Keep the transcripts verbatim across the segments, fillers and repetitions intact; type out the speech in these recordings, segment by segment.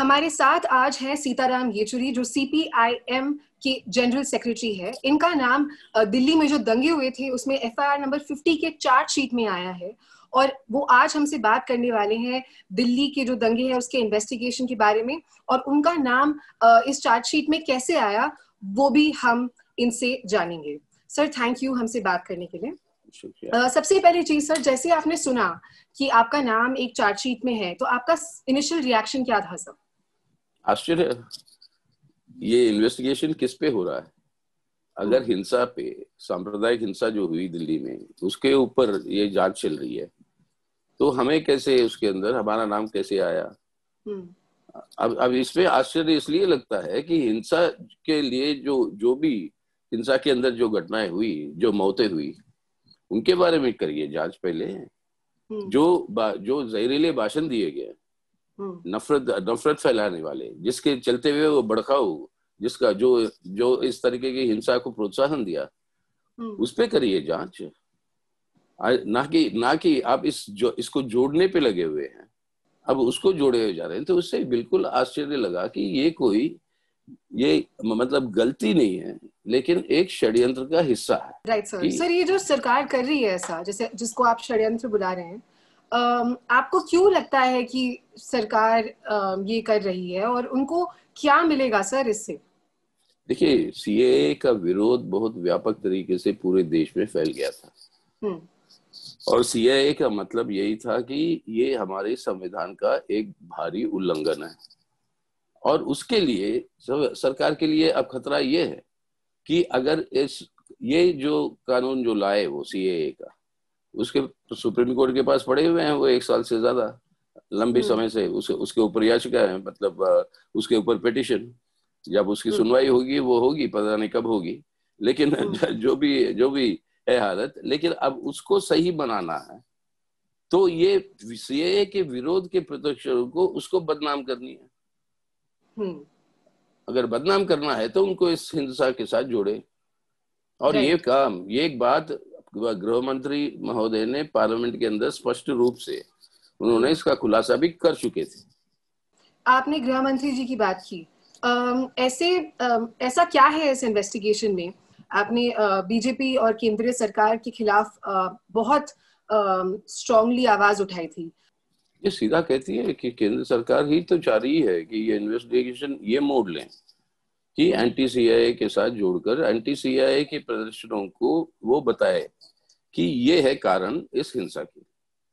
हमारे साथ आज है सीताराम येचुरी, जो सीपीआईएम के जनरल सेक्रेटरी है। इनका नाम दिल्ली में जो दंगे हुए थे उसमें एफआईआर नंबर पचास के चार्जशीट में आया है, और वो आज हमसे बात करने वाले हैं दिल्ली के जो दंगे हैं उसके इन्वेस्टिगेशन के बारे में, और उनका नाम इस चार्जशीट में कैसे आया वो भी हम इनसे जानेंगे। सर, थैंक यू हमसे बात करने के लिए। Uh, सबसे पहली चीज सर, जैसे आपने सुना कि आपका नाम एक चार्जशीट में है, तो आपका इनिशियल रिएक्शन क्या था सर? आश्चर्य, ये इन्वेस्टिगेशन किस पे हो रहा है? अगर हिंसा पे, सांप्रदायिक हिंसा जो हुई दिल्ली में, उसके ऊपर ये जांच चल रही है, तो हमें कैसे उसके अंदर हमारा नाम कैसे आया? अब अब इसमें आश्चर्य इसलिए लगता है कि हिंसा के लिए जो जो भी हिंसा के अंदर जो घटनाएं हुई, जो मौतें हुई, उनके बारे में करिए जांच पहले। जो जो जहरीले भाषण दिए गए, नफरत नफरत फैलाने वाले, जिसके चलते हुए वो भड़काऊ, जिसका जो जो इस तरीके की हिंसा को प्रोत्साहन दिया, उस पे करिए जांच। ना कि ना कि आप इस जो इसको जोड़ने पे लगे हुए हैं, अब उसको जोड़े हुए जा रहे हैं। तो उससे बिल्कुल आश्चर्य लगा कि ये कोई ये मतलब गलती नहीं है, लेकिन एक षड्यंत्र का हिस्सा है। Right sir. सर, ये जो सरकार कर रही है ऐसा, जैसे जिसको आप षड्यंत्र बुला रहे हैं, Um, आपको क्यों लगता है कि सरकार uh, ये कर रही है, और उनको क्या मिलेगा सर इससे? देखिए, सीएए का विरोध बहुत व्यापक तरीके से पूरे देश में फैल गया था, और सीएए का मतलब यही था कि ये हमारे संविधान का एक भारी उल्लंघन है, और उसके लिए सरकार के लिए अब खतरा ये है कि अगर इस ये जो कानून जो लाए वो सीएए का, उसके सुप्रीम कोर्ट के पास पड़े हुए हैं वो एक साल से ज्यादा लंबी समय से, उस, उसके ऊपर याचिका है, मतलब उसके ऊपर पिटिशन। जब उसकी सुनवाई होगी वो होगी, पता नहीं कब होगी, लेकिन जो भी जो भी है हालत, लेकिन अब उसको सही बनाना है, तो ये सीएए के विरोध के प्रत्यक्षों को उसको बदनाम करनी है। अगर बदनाम करना है तो उनको इस हिंसा के साथ जोड़े। और ये काम, ये एक बात गृह मंत्री महोदय ने पार्लियामेंट के अंदर स्पष्ट रूप से उन्होंने इसका खुलासा भी कर चुके थे। आपने गृह मंत्री जी की बात की, आ, ऐसे आ, ऐसा क्या है इस इन्वेस्टिगेशन में? आपने बीजेपी और केंद्रीय सरकार के खिलाफ आ, बहुत स्ट्रांगली आवाज उठाई थी। ये सीधा कहती है कि केंद्र सरकार ही तो चाह रही है कि ये इन्वेस्टिगेशन ये मोड़ लें कि एंटी सीएए के साथ जोड़कर एंटी सीएए के प्रदर्शनों को वो बताए कि ये है कारण इस हिंसा की,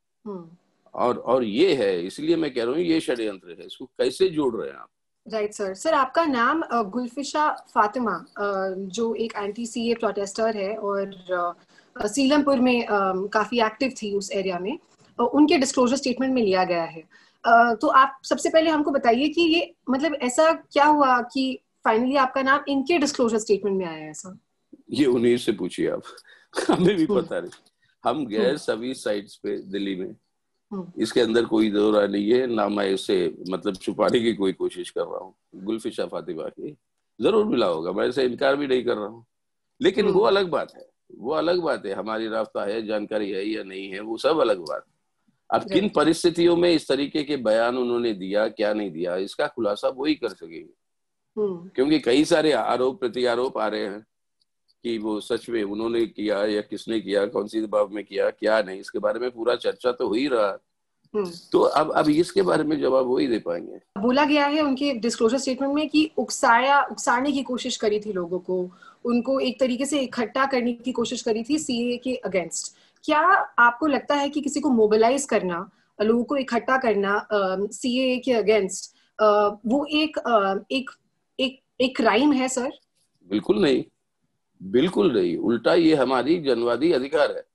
और और ये है, इसलिए मैं कह रहा हूँ ये षड्यंत्र है। इसको कैसे जोड़ रहे हैं आप? Right sir. सर, आपका नाम गुलफिशा फातिमा, जो एक एंटी सीए प्रोटेस्टर है और सीलमपुर में काफी एक्टिव थी उस एरिया में, उनके डिस्क्लोजर स्टेटमेंट में लिया गया है। तो आप सबसे पहले हमको बताइए कि ये मतलब ऐसा क्या हुआ कि फाइनली आपका नाम इनके डिस्क्लोजर स्टेटमेंट में आया है सर? ये उन्हीं से पूछिए आप, हमें भी पता नहीं। हम गए सभी साइट्स पे दिल्ली में, इसके अंदर कोई दो राय नहीं है, ना मैं इसे मतलब छुपाने की कोई कोशिश कर रहा हूँ। गुलफिशा फातिमा की जरूर मिला होगा, मैं इसे इनकार भी नहीं कर रहा हूँ, लेकिन वो अलग बात है, वो अलग बात है। हमारी रास्ता है, जानकारी है या नहीं है, वो सब अलग बात। अब किन परिस्थितियों में इस तरीके के बयान उन्होंने दिया, क्या नहीं दिया, इसका खुलासा वो ही कर सकेंगे, क्योंकि कई सारे आरोप प्रत्यारोप आ रहे हैं कि वो सच में उन्होंने किया या किसने किया, कौन सी दबाव में किया, क्या नहीं, इसके बारे में पूरा चर्चा तो हो ही रहा। तो अब अब इसके बारे में जवाब वो ही दे पाएंगे। बोला गया है उनके डिस्क्लोजर स्टेटमेंट में कि उकसाया उकसाने की कोशिश करी थी लोगों को, उनको एक तरीके से इकट्ठा करने की कोशिश करी थी सीए के अगेंस्ट। क्या आपको लगता है कि किसी को मोबिलाइज करना, लोगों को इकट्ठा करना सीए के अगेंस्ट, वो एक एक एक एक क्राइम है सर? बिल्कुल नहीं, बिल्कुल नहीं, उल्टा ये हमारी जनवादी अधिकार है।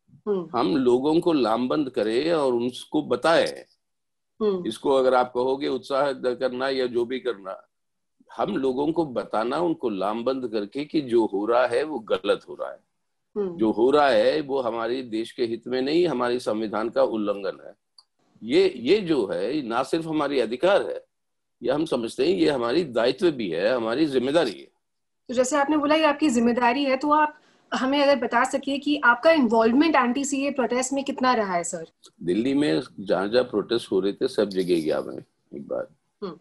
हम लोगों को लामबंद करें और उनको बताएं। इसको अगर आप कहोगे उत्साह करना या जो भी करना, हम लोगों को बताना, उनको लामबंद करके कि जो हो रहा है वो गलत हो रहा है, जो हो रहा है वो हमारे देश के हित में नहीं, हमारी संविधान का उल्लंघन है। ये ये जो है ना सिर्फ हमारी अधिकार है, ये हम समझते हैं ये हमारी दायित्व भी है, हमारी जिम्मेदारी है। तो जैसे आपने बोला ये आपकी जिम्मेदारी है, तो आप हमें अगर बता सके कि आपका इन्वॉल्वमेंट एंटी सीए प्रोटेस्ट में कितना रहा है सर? दिल्ली में जहाँ जहाँ प्रोटेस्ट हो रहे थे सब जगह गया मैं एक बार,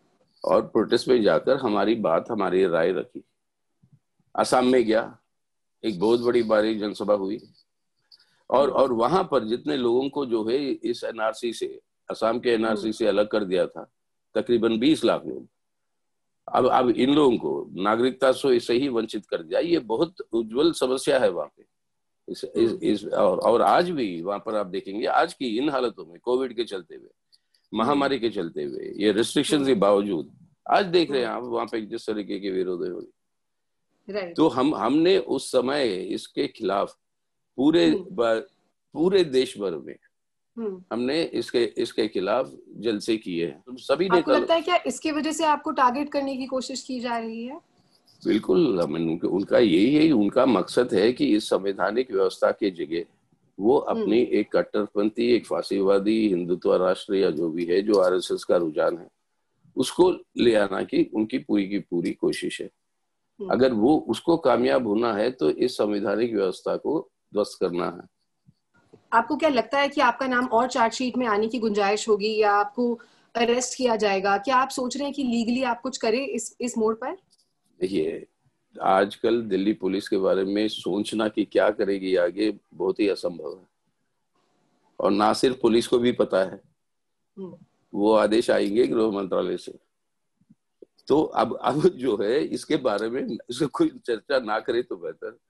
और प्रोटेस्ट में जाकर हमारी बात, हमारी राय रखी। असम में गया, एक बहुत बड़ी भारी जनसभा हुई, और और वहां पर जितने लोगों को जो है इस एनआरसी से, असम के एनआरसी से अलग कर दिया था, तकरीबन बीस लाख लोग, अब अब इन लोगों को नागरिकता से इसे ही वंचित कर दिया। ये बहुत उज्जवल समस्या है वहां पे। इस, इस, इस और, और आज भी वहां पर आप देखेंगे, आज की इन हालतों में, कोविड के चलते हुए, महामारी के चलते हुए, ये रिस्ट्रिक्शन के बावजूद आज देख रहे हैं आप वहां पे जिस तरीके के विरोध हो रही। तो हम हमने उस समय इसके खिलाफ पूरे पूरे देश भर में हमने इसके इसके खिलाफ जलसे किए हैं। तो सभी ने, आपको लगता है क्या इसके वजह से आपको टारगेट करने की कोशिश की जा रही है? बिल्कुल, उनका, उनका यही है, उनका मकसद है कि इस संवैधानिक व्यवस्था के जगह वो अपनी एक कट्टरपंथी, एक फांसीवादी हिंदुत्व राष्ट्र या जो भी है, जो आरएसएस का रुझान है, उसको ले आना की उनकी पूरी की पूरी कोशिश है। अगर वो उसको कामयाब होना है तो इस संवैधानिक व्यवस्था को ध्वस्त करना है। आपको क्या लगता है कि आपका नाम और चार्जशीट में आने की गुंजाइश होगी या आपको अरेस्ट किया जाएगा? क्या आप सोच रहे हैं कि लीगली आप कुछ करें इस इस मोड़ पर? देखिए, आजकल दिल्ली पुलिस के बारे में सोचना कि क्या करेगी आगे बहुत ही असंभव है, और ना सिर्फ पुलिस को भी पता है। वो आदेश आएंगे गृह मंत्रालय से, तो अब अब जो है इसके बारे में इसको कोई चर्चा ना करे तो बेहतर।